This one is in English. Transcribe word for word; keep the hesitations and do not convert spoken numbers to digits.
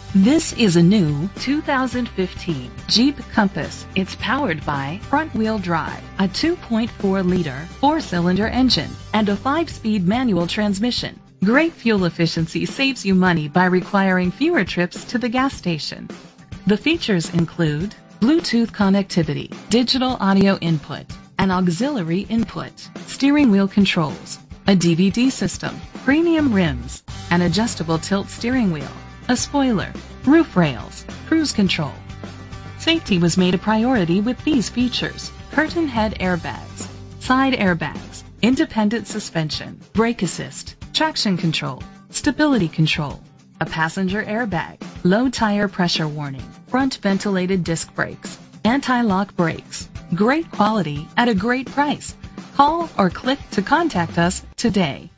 This is a new two thousand fifteen Jeep Compass. It's powered by front-wheel drive, a two point four liter four-cylinder engine, and a five-speed manual transmission. Great fuel efficiency saves you money by requiring fewer trips to the gas station. The features include Bluetooth connectivity, digital audio input, an auxiliary input, steering wheel controls, a D V D system, premium rims, an adjustable tilt steering wheel, a spoiler, roof rails, cruise control. Safety was made a priority with these features: curtain head airbags, side airbags, independent suspension, brake assist, traction control, stability control, a passenger airbag, low tire pressure warning, front ventilated disc brakes, anti-lock brakes. Great quality at a great price. Call or click to contact us today.